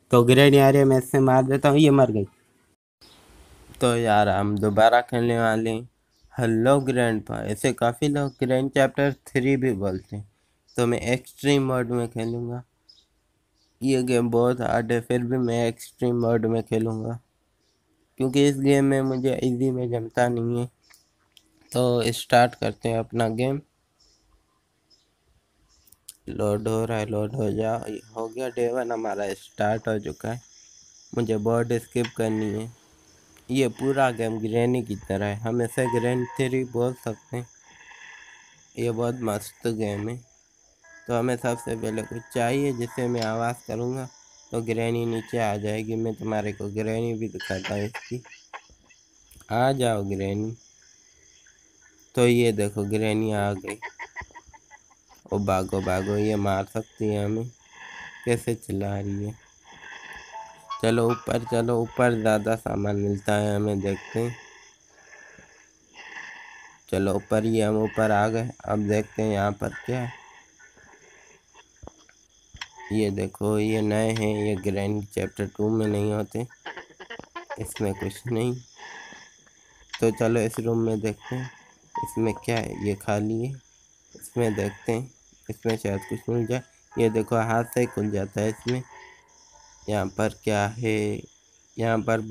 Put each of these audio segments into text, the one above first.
तो ग्रेनी आ रही है, मैं इससे मार देता हूँ, ये मर गई। तो यार हम दोबारा खेलने वाले हैं हेलो ग्रैंडपा। ऐसे काफ़ी लोग ग्रैंड चैप्टर 3 भी बोलते हैं। तो मैं एक्सट्रीम मोड में खेलूँगा। ये गेम बहुत हार्ड है, फिर भी मैं एक्सट्रीम मोड में खेलूँगा क्योंकि इस गेम में मुझे इजी में जमता नहीं है। तो स्टार्ट करते हैं अपना गेम। लोड हो रहा है, लोड हो जा। हो गया, डे 1 हमारा स्टार्ट हो चुका है। मुझे बोर्ड स्किप करनी है। ये पूरा गेम ग्रैनी की तरह है, हम इसे ग्रैनी 3 बोल सकते हैं। ये बहुत मस्त गेम है। तो हमें सबसे पहले कुछ चाहिए जिसे मैं आवाज़ करूँगा तो ग्रैनी नीचे आ जाएगी। मैं तुम्हारे को ग्रैनी भी दिखाता हूँ इसकी। आ जाओ ग्रैनी। तो ये देखो ग्रैनी आ गई। ओ भागो भागो, ये मार सकती है हमें। कैसे चिल्ला रही है। चलो ऊपर, चलो ऊपर, ज़्यादा सामान मिलता है हमें, देखते हैं। चलो ऊपर ही, हम ऊपर आ गए। अब देखते हैं यहाँ पर क्या है। ये देखो, ये नए हैं, ये ग्रैनी चैप्टर 2 में नहीं होते। इसमें कुछ नहीं। तो चलो इस रूम में देखते हैं इसमें क्या है। ये खाली है, इसमें देखते हैं, इसमें शायद कुछ मिल जाए। ये देखो हाथ से ही खुल जाता है इसमें। यहाँ पर क्या है, यहाँ पर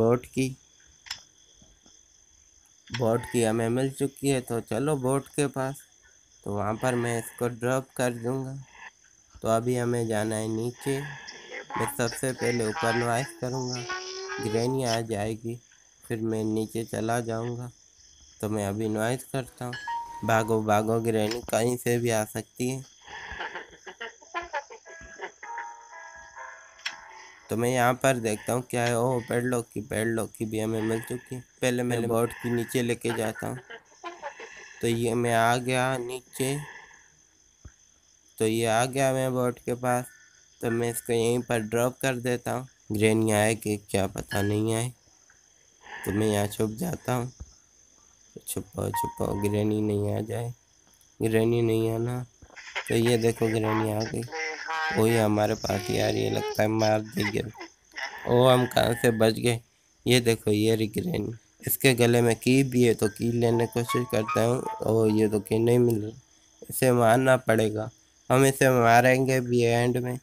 बोट की हमें मिल चुकी है। तो चलो बोट के पास, तो वहाँ पर मैं इसको ड्रॉप कर दूँगा। तो अभी हमें जाना है नीचे। मैं सबसे पहले ऊपर नॉइस करूँगा, ग्रैनी आ जाएगी, फिर मैं नीचे चला जाऊँगा। तो मैं अभी नॉइस करता हूँ। भागो भागो, ग्रैनी कहीं से भी आ सकती है। तो मैं यहाँ पर देखता हूँ क्या है। ओह, पेडलॉक की भी हमें मिल चुकी है। पहले मैं बोट की नीचे लेके जाता हूँ। तो ये मैं आ गया नीचे। तो ये आ गया मैं बोट के पास। तो मैं इसको यहीं पर ड्रॉप कर देता हूँ। ग्रैनी आए कि क्या पता नहीं आए। तो मैं यहाँ छुप जाता हूँ। छुपाओ छुपाओ, ग्रैनी नहीं आ जाए, ग्रैनी नहीं आना। तो ये देखो ग्रैनी आ गई। ओ, ये हमारे पास ही आ रही है, लगता है मार देगी। ओ, हम कहाँ से बच गए। ये देखो, ये रही ग्रैनी। इसके गले में की भी है, तो की लेने की कोशिश करता हूँ। ओ, ये तो की नहीं मिल रही। इसे मारना पड़ेगा, हम इसे मारेंगे भी एंड में।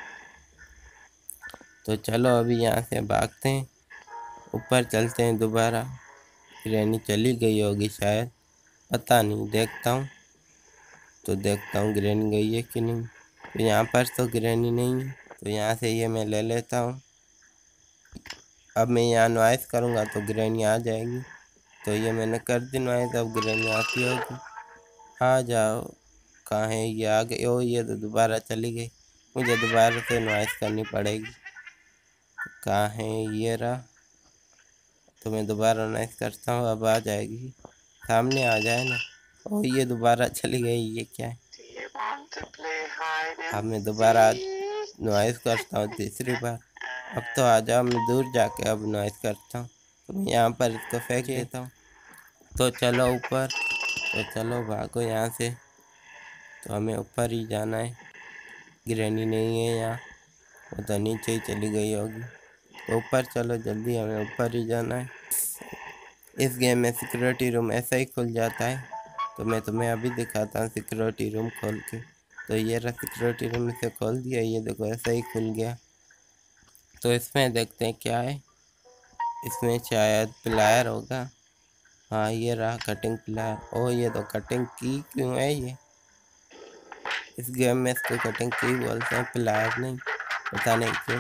तो चलो अभी यहाँ से भागते हैं, ऊपर चलते हैं दोबारा। ग्रैनी चली गई होगी शायद, पता नहीं, देखता हूँ। तो देखता हूँ ग्रैनी गई है कि नहीं। तो यहाँ पर तो ग्रैनी नहीं है। तो यहाँ से ये मैं ले लेता हूँ। अब मैं यहाँ नॉइस करूँगा तो ग्रैनी आ जाएगी। तो ये मैंने कर दी नॉइस, अब ग्रैनी आती होगी। आ जाओ। कहाँ है, ये आ गई। ओ, ये तो दोबारा चली गई। मुझे दोबारा से नॉइस करनी पड़ेगी। कहाँ है, ये रहा। तो मैं दोबारा नॉइस करता हूँ, अब आ जाएगी। सामने आ जाए ना। ओ, ये दोबारा चली गई, ये क्या है। अब मैं दोबारा नॉइस करता हूँ तीसरी बार। अब तो आ जाओ, मैं दूर जाके अब नॉइस करता हूँ। तो मैं यहाँ पर इसको फेंक देता हूँ। तो चलो ऊपर, तो चलो भागो यहाँ से। तो हमें ऊपर ही जाना है। ग्रैनी नहीं है यहाँ, वो तो नीचे ही चली गई होगी। तो ऊपर चलो जल्दी, हमें ऊपर ही जाना है। इस गेम में सिक्योरिटी रूम ऐसा ही खुल जाता है। तो मैं तुम्हें अभी दिखाता हूँ सिक्योरिटी रूम खोल के। तो ये रहा सिक्योरिटी रूम, इसे खोल दिया, ये देखो ऐसा ही खुल गया। तो इसमें देखते हैं क्या है। इसमें शायद प्लायर होगा। हाँ, ये रहा कटिंग प्लायर। ओ, ये तो कटिंग की क्यों है ये। इस गेम में इसको कटिंग की बोलते हैं, प्लायर नहीं, पता नहीं क्यों।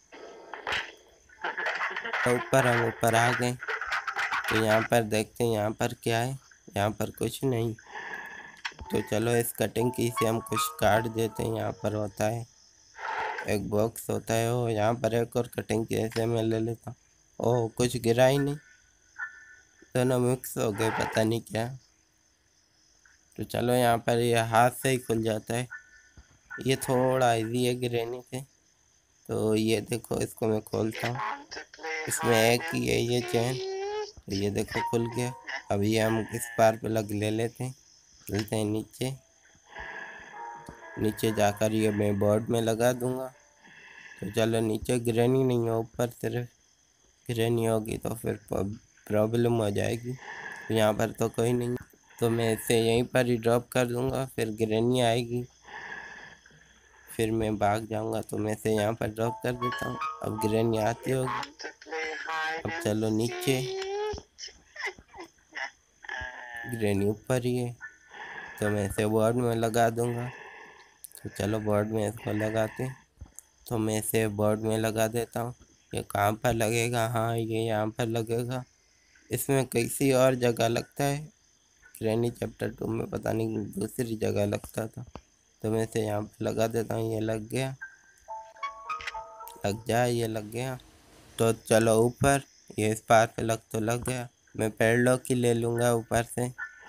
तो ऊपर, हम ऊपर आ गए। तो यहाँ पर देखते हैं यहाँ पर क्या है। यहाँ पर कुछ नहीं। तो चलो इस कटिंग की से हम कुछ काट देते हैं। यहाँ पर होता है एक बॉक्स होता है, वो यहाँ पर एक और कटिंग की ऐसे मैं ले लेता हूँ। ओह, कुछ गिरा ही नहीं, दोनों मिक्स हो गए, पता नहीं क्या। तो चलो यहाँ पर ये हाथ से ही खुल जाता है। ये थोड़ा इजी है गिरने से। तो ये देखो, इसको मैं खोलता हूँ। इसमें एक ही है ये चैन। तो ये देखो खुल गया। अब ये हम इस पार पे लग ले लेते हैं। चलते हैं नीचे। नीचे जाकर ये मैं बोर्ड में लगा दूंगा। तो चलो नीचे ग्रैनी नहीं है, ऊपर सिर्फ ग्रैनी होगी तो फिर प्रॉब्लम हो जाएगी। तो यहाँ पर तो कोई नहीं, तो मैं इसे यहीं पर ही ड्रॉप कर दूँगा, फिर ग्रैनी आएगी फिर मैं भाग जाऊँगा। तो मैं इसे यहाँ पर ड्रॉप कर देता हूँ। अब ग्रैनी आती होगी। अब चलो नीचे, ग्रैनी ऊपर ही है तो मैं इसे बोर्ड में लगा दूँगा। तो चलो बोर्ड में इसको लगाते, तो मैं इसे बोर्ड में लगा देता हूँ। ये कहाँ पर लगेगा? हाँ, ये यहाँ पर लगेगा। इसमें किसी और जगह लगता है, ग्रैनी चैप्टर 2 में पता नहीं दूसरी जगह लगता था। तो मैं इसे यहाँ पर लगा देता हूँ। ये लग गया, लग जाए, ये लग गया। तो चलो ऊपर, ये इस पार पे लग गया। मैं पैडलॉक की ले लूँगा ऊपर से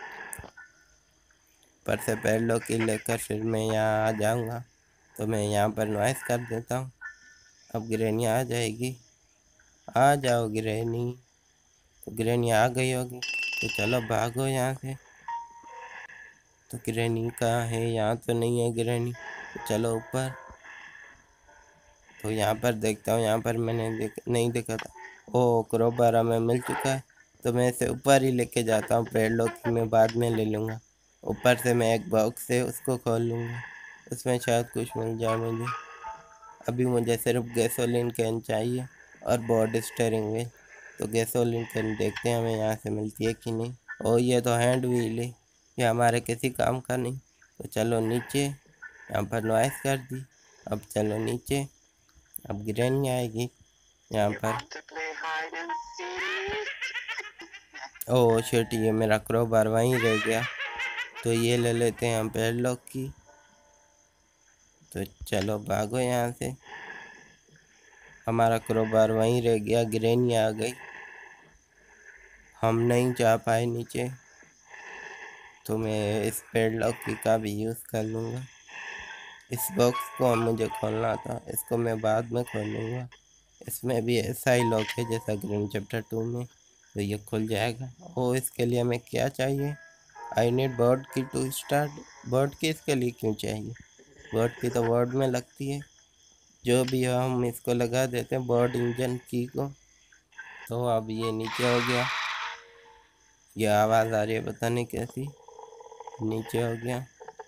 पैडलॉक की लेकर फिर मैं यहाँ आ जाऊँगा। तो मैं यहाँ पर नॉइस कर देता हूँ। अब ग्रैनी आ जाएगी। आ जाओ ग्रैनी। तो ग्रैनी आ गई होगी। तो चलो भागो यहाँ से। तो ग्रैनी कहाँ है? यहाँ तो नहीं है ग्रैनी। तो चलो ऊपर। तो यहाँ पर देखता हूँ, यहाँ पर मैंने नहीं देखा था। ओ, क्रोबार हमें मिल चुका है। तो मैं इसे ऊपर ही लेके जाता हूँ। पैडलॉक मैं बाद में ले लूँगा। ऊपर से मैं एक बॉक्स है उसको खोल लूँगा, उसमें शायद कुछ मिल जाए मुझे। अभी मुझे सिर्फ गैसोलीन कैन चाहिए और बोर्ड स्टीयरिंग व्हील। तो गैसोलीन कैन देखते हैं हमें यहाँ से मिलती है कि नहीं। और ये तो हैंड व्हील है, ये हमारे किसी काम का नहीं। तो चलो नीचे, यहाँ पर नॉइस कर दी। अब चलो नीचे। अब ग्रैनी आएगी यहाँ पर। ओह शिट, ये मेरा क्रोबार वहीं रह गया। तो ये ले लेते हैं हम पैडलॉक की। तो चलो भागो यहाँ से। हमारा क्रोबार वहीं रह गया, ग्रैनी आ गई, हम नहीं जा पाए नीचे। तो मैं इस पैडलॉक की का भी यूज़ कर लूँगा। इस बॉक्स को मुझे खोलना था, इसको मैं बाद में खोलूँगा। इसमें भी ऐसा ही लॉक है जैसा ग्रैनी चैप्टर 2 में। तो ये खुल जाएगा। और इसके लिए हमें क्या चाहिए? I need board key to start. Board key इसके लिए क्यों चाहिए? बोर्ड की तो बोर्ड में लगती है। जो भी हो, हम इसको लगा देते हैं बोर्ड इंजन की को। तो अब ये नीचे हो गया। ये आवाज़ आ रही है पता नहीं कैसी। नीचे हो गया,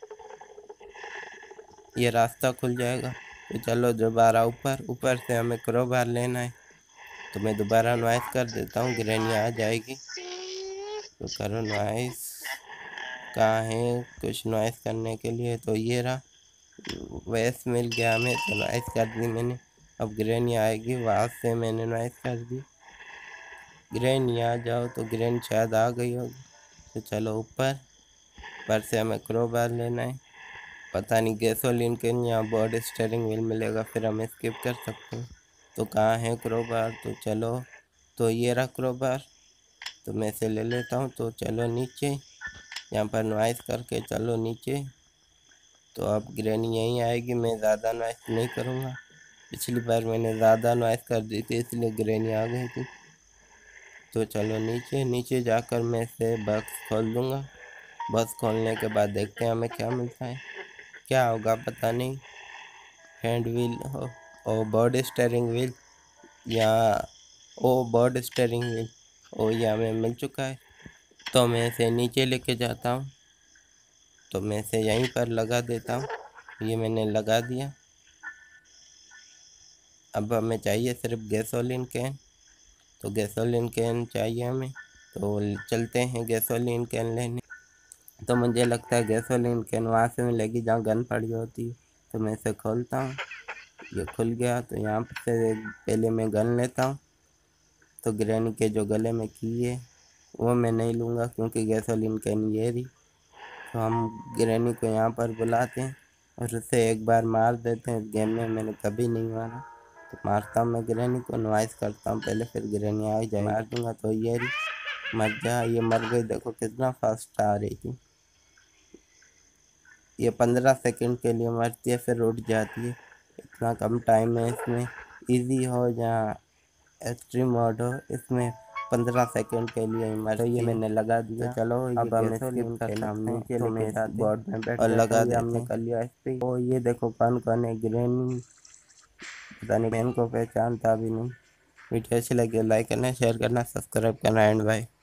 ये रास्ता खुल जाएगा। तो चलो दोबारा ऊपर से हमें क्रोबार लेना है। तो मैं दोबारा नॉइस कर देता हूँ, ग्रैनी आ जाएगी। तो करो नॉइस। कहाँ है कुछ नॉइस करने के लिए? तो ये रहा, वैस मिल गया हमें। तो नॉइस कर दी मैंने। अब ग्रैनी आएगी, वहाँ से मैंने नॉइस कर दी। ग्रैनी आ जाओ। तो ग्रैनी शायद आ गई होगी। तो चलो ऊपर से हमें क्रोबार लेना है। पता नहीं गैसोलीन के यहाँ बोर्ड स्टीयरिंग व्हील मिलेगा, फिर हम स्किप कर सकते हैं। तो कहाँ है क्रोबार? तो चलो, तो ये रहा क्रोबार। तो मैं इसे ले लेता हूँ। तो चलो नीचे, यहाँ पर नॉइस करके चलो नीचे। तो अब ग्रैनी यहीं आएगी। मैं ज़्यादा नॉइस नहीं करूँगा, पिछली बार मैंने ज़्यादा नॉइस कर दी थी इसलिए ग्रैनी आ गई थी। तो चलो नीचे जाकर मैं इसे बॉक्स खोल दूँगा। बॉक्स खोलने के बाद देखते हैं हमें क्या मिलता है। क्या होगा पता नहीं। हैंड व्हील हो, ओ बोर्ड स्टीयरिंग व्हील, या ओ बोर्ड स्टीयरिंग व्हील, ओ ये हमें मिल चुका है। तो मैं इसे नीचे लेके जाता हूँ। तो मैं इसे यहीं पर लगा देता हूँ। ये मैंने लगा दिया। अब हमें चाहिए सिर्फ गैसोलीन कैन। तो गैसोलीन कैन चाहिए हमें। तो चलते हैं गैसोलीन कैन लेने। तो मुझे लगता है गैसोलीन कैन वहाँ से मिलेगी जहाँ गन पड़ी होती है। तो मैं इसे खोलता हूँ, ये खुल गया। तो यहाँ से पहले मैं गन लेता हूँ। तो ग्रैनी के जो गले में की है वो मैं नहीं लूँगा क्योंकि गैसोलीन कैन ये रही। तो हम ग्रैनी को यहाँ पर बुलाते हैं और उसे एक बार मार देते हैं। गेम में मैंने कभी नहीं मारा। तो मारता हूँ मैं ग्रैनी को, नॉइस करता हूँ पहले, फिर ग्रैनी आ जाए मार दूँगा। तो ये रही, मर जा। ये मर गई, देखो कितना फास्ट आ रही थी। ये 15 सेकंड के लिए मरती है फिर उठ जाती है। इतना कम टाइम है इसमें। इजी हो या एक्सट्रीम मोड हो, इसमें 15 सेकंड के लिए ही मरती है। तो ये मैंने लगा दिया। तो चलो अब हम स्किप करता हूँ, नीचे तो लेके जाते बोर्ड में बैठ और लगा देते कर लिया इस पे। ओ ये देखो कौन कौन है। ग्रैनी, पता नहीं मैं इनको पहचानता भी नहीं। वीडियो अच्छी लगी लाइक करना, शेयर करना, सब्सक्राइब करना एंड बाय।